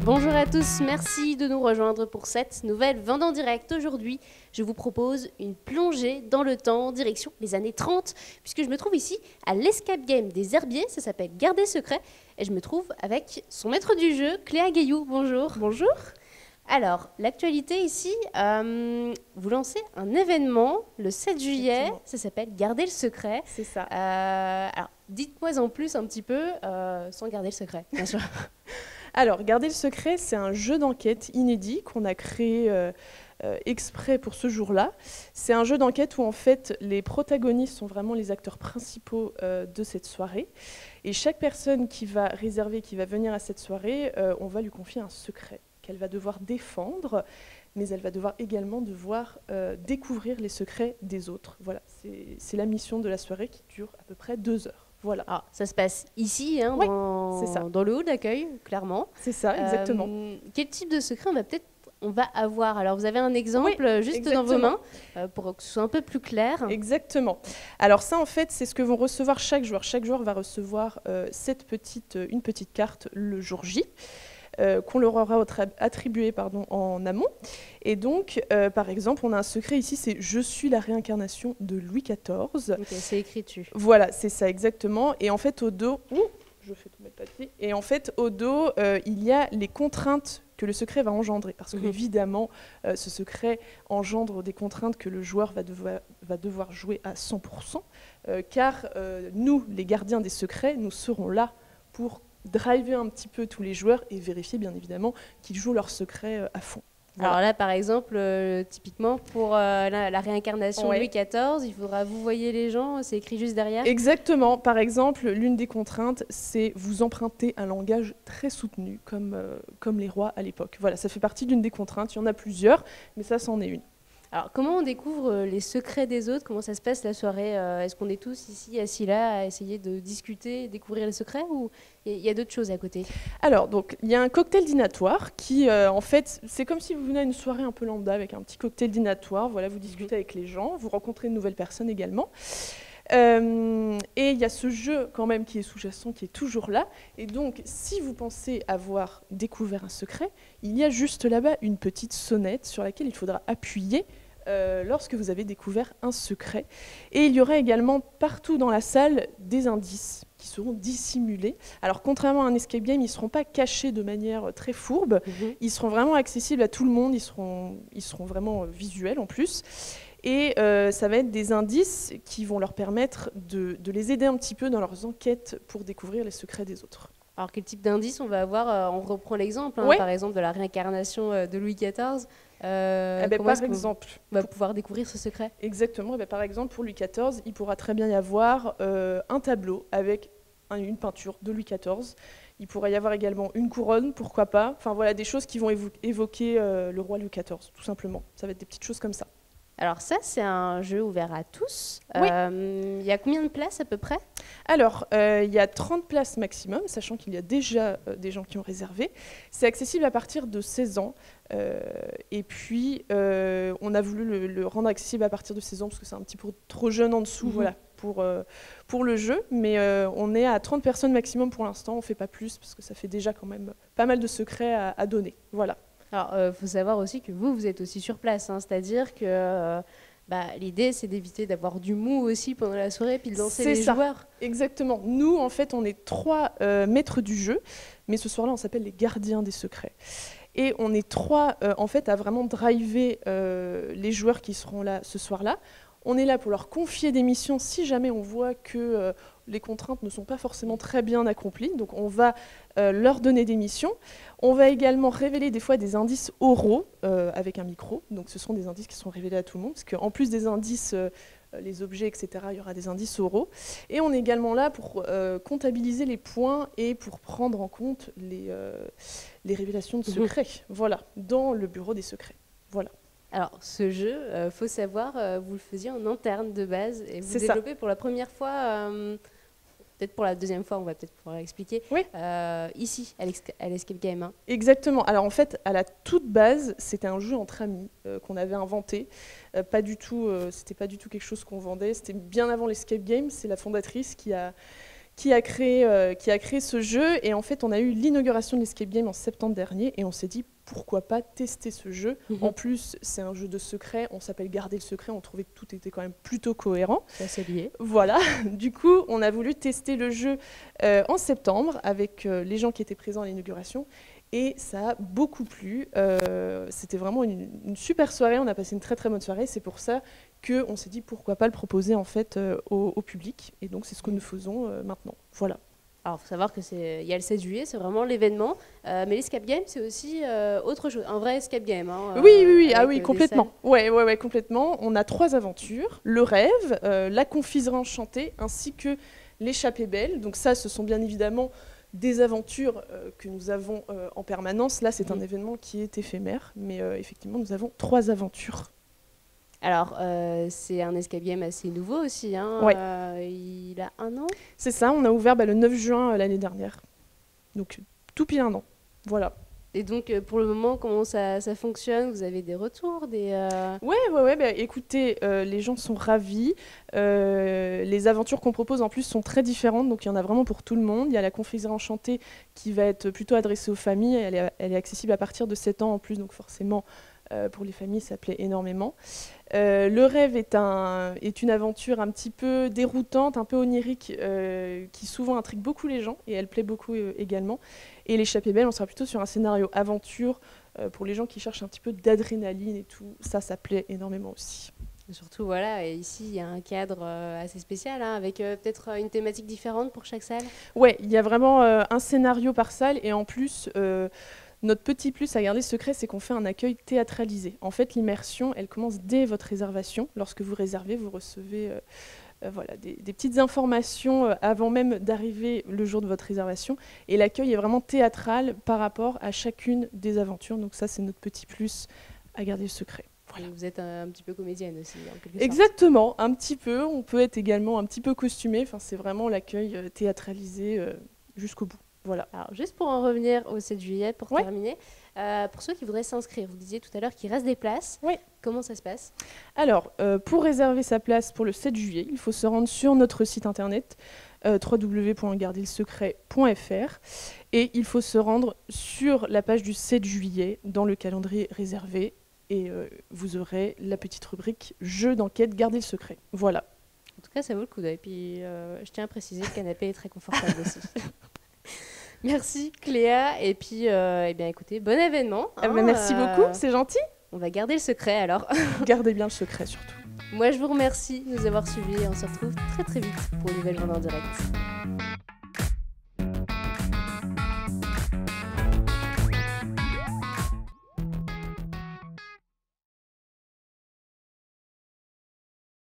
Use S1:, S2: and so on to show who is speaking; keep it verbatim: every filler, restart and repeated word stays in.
S1: Bonjour à tous, merci de nous rejoindre pour cette nouvelle Vente en direct. Aujourd'hui, je vous propose une plongée dans le temps, direction les années trente, puisque je me trouve ici à l'Escape Game des Herbiers, ça s'appelle Garder Secret, et je me trouve avec son maître du jeu, Cléa Gaillou. Bonjour.
S2: Bonjour.
S1: Alors, l'actualité ici, euh, vous lancez un événement le sept juillet,
S2: Exactement.
S1: Ça s'appelle Garder le secret.
S2: C'est ça.
S1: Euh, alors, dites-moi en plus un petit peu, euh, sans garder le secret, bien sûr.
S2: Alors, Garder le secret, c'est un jeu d'enquête inédit qu'on a créé euh, euh, exprès pour ce jour-là. C'est un jeu d'enquête où en fait les protagonistes sont vraiment les acteurs principaux euh, de cette soirée. Et chaque personne qui va réserver, qui va venir à cette soirée, euh, on va lui confier un secret qu'elle va devoir défendre, mais elle va devoir également devoir euh, découvrir les secrets des autres. Voilà, c'est c'est la mission de la soirée qui dure à peu près deux heures. Voilà.
S1: Alors, ça se passe ici, hein,
S2: Oui,
S1: dans,
S2: c'est ça.
S1: dans le hall d'accueil, clairement.
S2: C'est ça, exactement.
S1: Euh, quel type de secret on va peut-être on va avoir? Alors, vous avez un exemple
S2: Oui,
S1: euh, juste
S2: exactement.
S1: dans vos mains, euh, pour que ce soit un peu plus clair.
S2: Exactement. Alors ça, en fait, c'est ce que vont recevoir chaque joueur. Chaque joueur va recevoir euh, cette petite, euh, une petite carte le jour J, euh, qu'on leur aura attribuée pardon, en amont. Et donc, euh, par exemple, on a un secret ici, c'est « Je suis la réincarnation de Louis quatorze ».
S1: Ok, c'est écrit dessus.
S2: Voilà, c'est ça exactement. Et en fait, au dos... Ouh, je fais tomber le papier. Et en fait, au dos, euh, il y a les contraintes que le secret va engendrer. Parce
S1: Mhm.
S2: qu'évidemment, euh, ce secret engendre des contraintes que le joueur va devoir, va devoir jouer à cent pour cent. Euh, car euh, nous, les gardiens des secrets, nous serons là pour driver un petit peu tous les joueurs et vérifier, bien évidemment, qu'ils jouent leur secret euh, à fond. Voilà.
S1: Alors là, par exemple, euh, typiquement, pour euh, la, la réincarnation
S2: Ouais.
S1: de Louis quatorze, il faudra vous voyez les gens, c'est écrit juste derrière.
S2: Exactement. Par exemple, l'une des contraintes, c'est vous emprunter un langage très soutenu, comme, euh, comme les rois à l'époque. Voilà, ça fait partie d'une des contraintes. Il y en a plusieurs, mais ça, c'en est une.
S1: Alors, comment on découvre euh, les secrets des autres? Comment ça se passe la soirée? Euh, Est-ce qu'on est tous ici, assis là, à essayer de discuter, découvrir les secrets, ou il y, y a d'autres choses à côté?
S2: Alors, donc, il y a un cocktail dînatoire qui, euh, en fait, c'est comme si vous venez à une soirée un peu lambda avec un petit cocktail dînatoire. Voilà, vous discutez avec les gens, vous rencontrez de nouvelles personnes également. Euh, et il y a ce jeu quand même qui est sous-jacent, qui est toujours là. Et donc, si vous pensez avoir découvert un secret, il y a juste là-bas une petite sonnette sur laquelle il faudra appuyer euh, lorsque vous avez découvert un secret. Et il y aura également partout dans la salle des indices qui seront dissimulés. Alors, contrairement à un escape game, ils ne seront pas cachés de manière très fourbe.
S1: Mhm.
S2: Ils seront vraiment accessibles à tout le monde. Ils seront, ils seront vraiment euh, visuels en plus. Et euh, ça va être des indices qui vont leur permettre de, de les aider un petit peu dans leurs enquêtes pour découvrir les secrets des autres.
S1: Alors, quel type d'indice on va avoir? euh, On reprend l'exemple, hein,
S2: Ouais.
S1: par exemple, de la réincarnation euh, de Louis quatorze. Euh,
S2: Eh ben,
S1: comment
S2: par
S1: est-ce qu'on
S2: exemple,
S1: va pouvoir découvrir ce secret?
S2: exactement, eh ben, par exemple, pour Louis quatorze, il pourra très bien y avoir euh, un tableau avec un- une peinture de Louis quatorze. Il pourrait y avoir également une couronne, pourquoi pas. Enfin voilà, des choses qui vont évo- évoquer euh, le roi Louis quatorze, tout simplement. Ça va être des petites choses comme ça.
S1: Alors ça, c'est un jeu ouvert à tous.
S2: Oui.
S1: Euh, Il y a combien de places à peu près?
S2: Alors, euh, il y a trente places maximum, sachant qu'il y a déjà euh, des gens qui ont réservé. C'est accessible à partir de seize ans. Euh, et puis, euh, on a voulu le, le rendre accessible à partir de seize ans, parce que c'est un petit peu trop jeune en dessous,
S1: Mhm.
S2: voilà, pour, euh, pour le jeu. Mais euh, on est à trente personnes maximum pour l'instant, on ne fait pas plus, parce que ça fait déjà quand même pas mal de secrets à, à donner. Voilà.
S1: Alors, il faut savoir aussi que vous, vous êtes aussi sur place, hein, c'est-à-dire que euh, bah, l'idée, c'est d'éviter d'avoir du mou aussi pendant la soirée, puis de lancer
S2: C'est
S1: les
S2: ça.
S1: joueurs.
S2: Exactement. Nous, en fait, on est trois euh, maîtres du jeu, mais ce soir-là, on s'appelle les gardiens des secrets. Et on est trois, euh, en fait, à vraiment driver euh, les joueurs qui seront là ce soir-là. On est là pour leur confier des missions si jamais on voit que euh, les contraintes ne sont pas forcément très bien accomplies. Donc on va euh, leur donner des missions. On va également révéler des fois des indices oraux euh, avec un micro. Donc ce seront des indices qui seront révélés à tout le monde. Parce qu'en plus des indices, euh, les objets, et cetera, il y aura des indices oraux. Et on est également là pour euh, comptabiliser les points et pour prendre en compte les, euh, les révélations de secrets. Voilà, dans le bureau des secrets. Voilà.
S1: Alors, ce jeu, il euh, faut savoir, euh, vous le faisiez en interne de base, et vous
S2: C'est ça.
S1: développez pour la première fois, euh, peut-être pour la deuxième fois, on va peut-être pouvoir expliquer,
S2: Oui.
S1: euh, ici, à l'Esca- à l'Escape Game. Hein.
S2: Exactement. Alors en fait, à la toute base, c'était un jeu entre amis euh, qu'on avait inventé. Euh, pas du tout, euh, c'était pas du tout quelque chose qu'on vendait. C'était bien avant l'Escape Game. C'est la fondatrice qui a qui a créé, euh, qui a créé ce jeu. Et en fait, on a eu l'inauguration de l'Escape Game en septembre dernier et on s'est dit pourquoi pas tester ce jeu.
S1: Mhm.
S2: En plus, c'est un jeu de secret, on s'appelle Garder le secret, on trouvait que tout était quand même plutôt cohérent.
S1: C'est assez lié.
S2: Voilà, du coup, on a voulu tester le jeu euh, en septembre avec euh, les gens qui étaient présents à l'inauguration. Et ça a beaucoup plu. Euh, C'était vraiment une, une super soirée. On a passé une très très bonne soirée. C'est pour ça qu'on s'est dit pourquoi pas le proposer en fait euh, au, au public. Et donc c'est ce que nous faisons euh, maintenant. Voilà.
S1: Alors, il faut savoir qu'il y a le sept juillet, c'est vraiment l'événement. Euh, mais l'escape game, c'est aussi euh, autre chose, un vrai escape game. Hein,
S2: oui, oui, oui,
S1: avec,
S2: ah oui,
S1: euh,
S2: complètement. Ouais, ouais, ouais, complètement. On a trois aventures le rêve, euh, la confiserie enchantée, ainsi que l'échappée belle. Donc ça, ce sont bien évidemment des aventures euh, que nous avons euh, en permanence. Là, c'est
S1: Mhm.
S2: un événement qui est éphémère, mais euh, effectivement, nous avons trois aventures.
S1: Alors, euh, c'est un escape game assez nouveau aussi. Hein.
S2: Ouais.
S1: Euh, il a un an.
S2: C'est ça, on a ouvert bah, le neuf juin euh, l'année dernière. Donc, tout pile un an. Voilà.
S1: Et donc, euh, pour le moment, comment ça, ça fonctionne? Vous avez des retours des, euh,
S2: Ouais, ouais, ouais. Bah, écoutez, euh, les gens sont ravis. Euh, les aventures qu'on propose en plus sont très différentes, donc il y en a vraiment pour tout le monde. Il y a la confiserie enchantée qui va être plutôt adressée aux familles. Elle est, elle est accessible à partir de sept ans en plus, donc forcément, euh, pour les familles, ça plaît énormément. Euh, le rêve est, un, est une aventure un petit peu déroutante, un peu onirique, euh, qui souvent intrigue beaucoup les gens, et elle plaît beaucoup euh, également. Et l'échappée belle, on sera plutôt sur un scénario aventure, euh, pour les gens qui cherchent un petit peu d'adrénaline et tout. Ça, ça plaît énormément aussi.
S1: Et surtout, voilà, et ici, il y a un cadre euh, assez spécial, hein, avec euh, peut-être euh, une thématique différente pour chaque salle.
S2: Ouais, il y a vraiment euh, un scénario par salle, et en plus... Euh, Notre petit plus à garder secret, c'est qu'on fait un accueil théâtralisé. En fait, l'immersion, elle commence dès votre réservation. Lorsque vous réservez, vous recevez euh, euh, voilà, des, des petites informations euh, avant même d'arriver le jour de votre réservation. Et l'accueil est vraiment théâtral par rapport à chacune des aventures. Donc ça, c'est notre petit plus à garder le secret. Voilà.
S1: Vous êtes un, un petit peu comédienne aussi, en quelque sorte.
S2: Exactement, un petit peu. On peut être également un petit peu costumé. Enfin, c'est vraiment l'accueil euh, théâtralisé euh, jusqu'au bout. Voilà.
S1: Alors, juste pour en revenir au sept juillet, pour
S2: Ouais.
S1: terminer, euh, pour ceux qui voudraient s'inscrire, vous disiez tout à l'heure qu'il reste des places.
S2: Ouais.
S1: Comment ça se passe?
S2: Alors, euh, pour réserver sa place pour le sept juillet, il faut se rendre sur notre site internet euh, w w w point garder le secret point f r et il faut se rendre sur la page du sept juillet dans le calendrier réservé et euh, vous aurez la petite rubrique jeu d'enquête garder le secret. Voilà.
S1: En tout cas, ça vaut le coup d'œil. Puis, euh, je tiens à préciser, le canapé est très confortable aussi. Merci Cléa, et puis euh, eh bien écoutez, bon événement.
S2: Eh ben,
S1: hein,
S2: merci
S1: euh,
S2: beaucoup, c'est gentil.
S1: On va garder le secret alors.
S2: Gardez bien le secret surtout.
S1: Moi je vous remercie de nous avoir suivis et on se retrouve très très vite pour une nouvelle journée en direct.